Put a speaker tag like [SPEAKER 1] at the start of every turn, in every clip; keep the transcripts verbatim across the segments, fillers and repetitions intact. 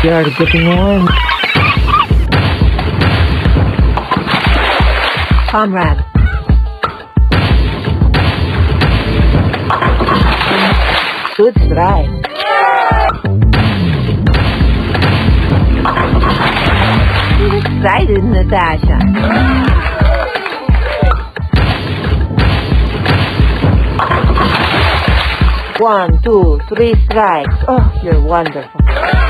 [SPEAKER 1] You're getting warm. Comrade. Good strike. You're excited, Natasha. One, two, three strikes. Oh, you're wonderful.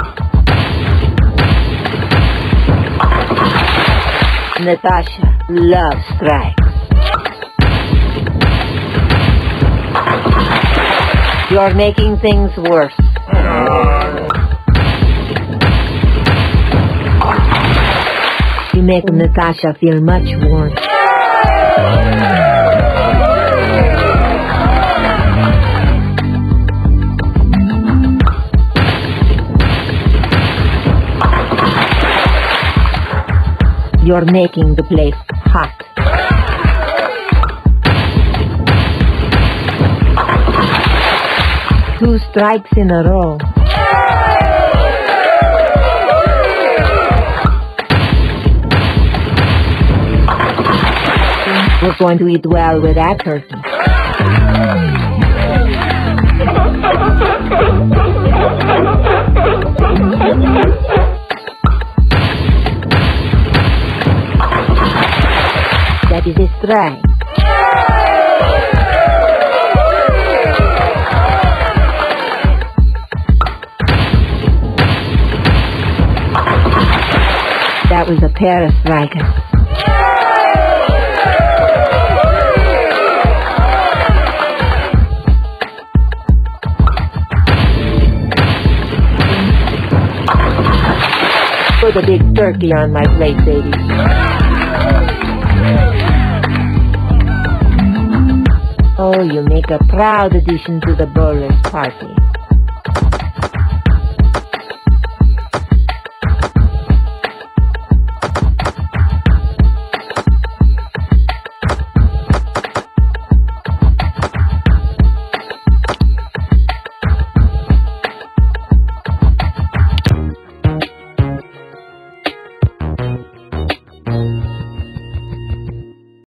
[SPEAKER 1] Natasha loves strikes. You're making things worse. You make Natasha feel much warm. You're making the place hot. Two strikes in a row. We're going to eat well with that turkey. That is a strike. That was a pair of strikers. Put a big turkey on my plate, baby. Oh, you make a proud addition to the bowler's party.